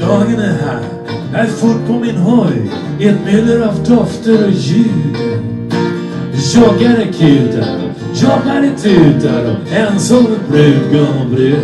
Dagen är här, jag är fort på min hoj i ett myller av dofter och ljud. Joggare kutar, jobbare tutar och ensam brudgum och brud.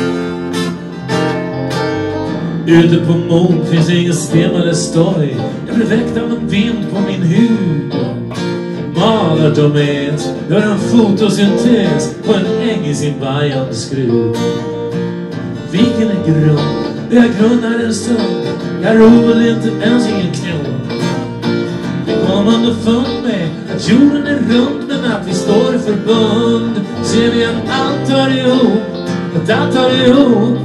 Ute på mord finns ingen sten eller stoj. Jag blir väckt av en vind på min hud. Malardomet gör en fotosyntes på en äng i sin vajande skruv. Viken är grund, jag grunnar en stund. Jag ror väl inte ens ingen knull. Vi kom underfund med att jorden är rund, men att vi står i förbund. Ser vi att allt hör ihop, att allt hör ihop.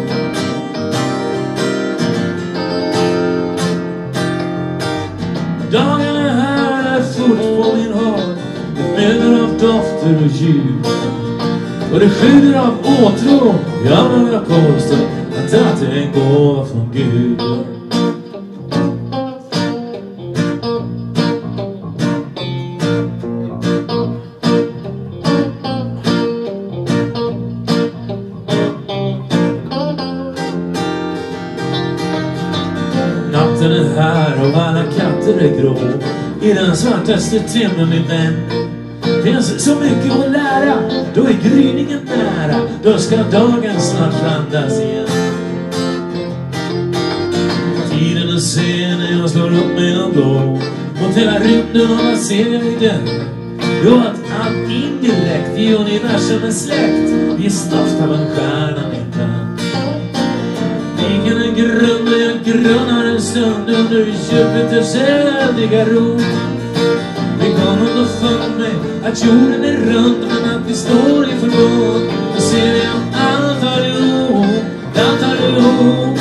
Dagen är här, är fort på min håll. Ett myller av dofter och ljud. Och det sjuder av åtrå. Jag vågar påstå att allt är en gåva från Gud. Natten är här och alla katter är grå. I den svartaste timmen, min vän. Finns så mycket att lära. Då är gryningen nära. Då ska dagen snart randas igen. Tiden är sen när jag slår upp mina blå. Mot hela rymden, och vad ser jag i den? Jo, att allt indirekt i universum är släkt. Vi är stoft av en stjärna, min vän. Viken är grund och jag grunnar en stund under Jupiters eldiga ro. Vi kom underfund med att jorden är rund, men att vi står i förbund. Och ser vi att allt har ihop, allt har ihop.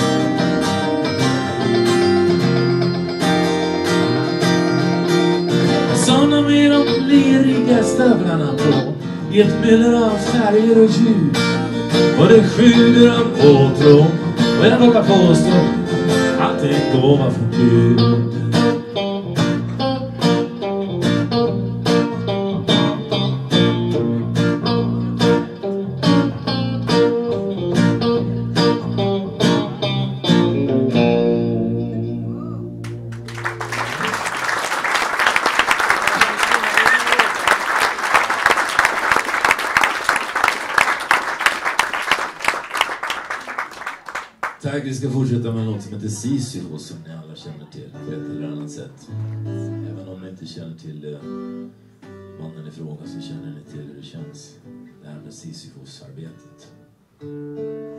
Såna med de leriga stövlarna på, i ett myller av färger och ljud. Och det sjuder av åtrå. Och jag vågar påstå att det är en gåva från Gud. Tack, vi ska fortsätta med något som heter Sisyfos, som ni alla känner till på ett eller annat sätt. Även om ni inte känner till mannen i fråga, så känner ni till hur det känns, det här med Sisyfos-arbetet.